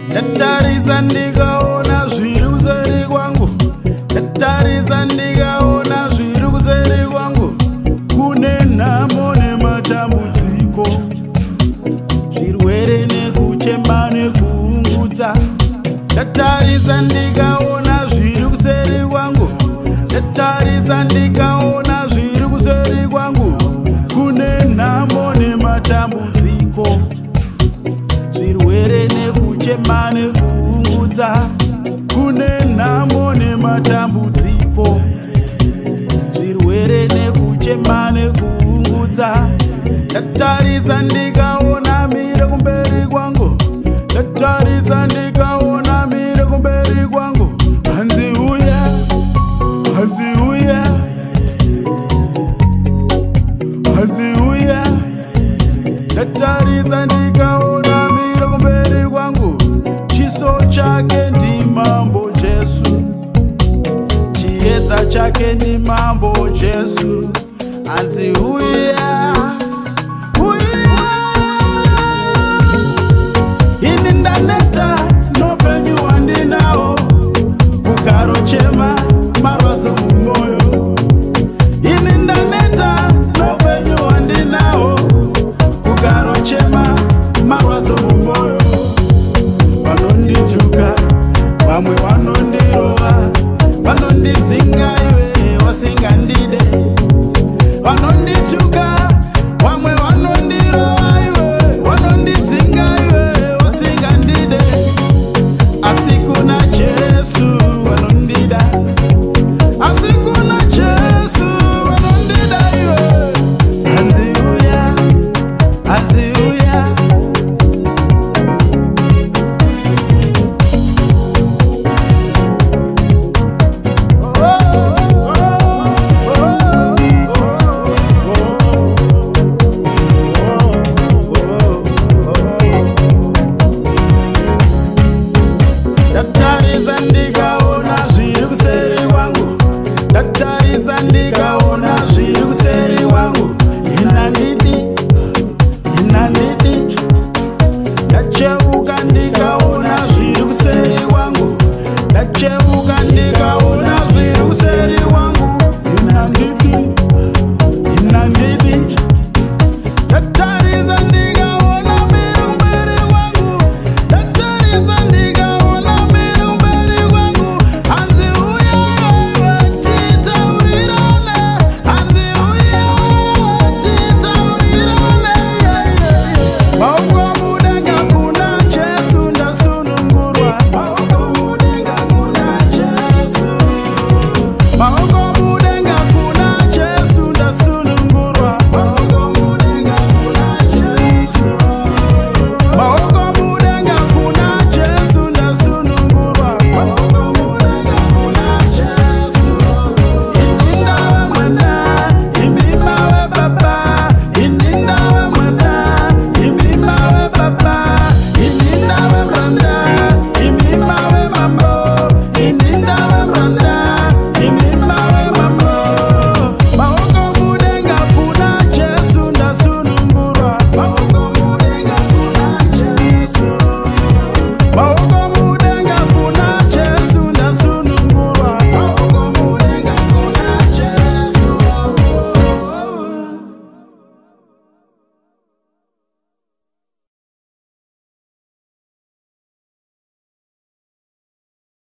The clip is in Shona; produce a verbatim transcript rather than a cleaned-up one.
ndatarisa ndikaona zviri kuseri kwangu, ndatarisa ndikaona zviri kuseri kwangu, kune nhamo nematambudziko, zvirwere nekuchema nekuungudza. Ndatarisa ndikaona zviri kuseri kwangu, ndatarisa ndikaona zviri kuseri kwangu, kune nhamo nematambudziko, zvirwere nekuchema nekuungudza, kune nhamo nematambudziko, zvirwere nekuchema nekuungudza. Ndatarisa ndikaona mire kumberi kwangu, ndatarisa ndikaona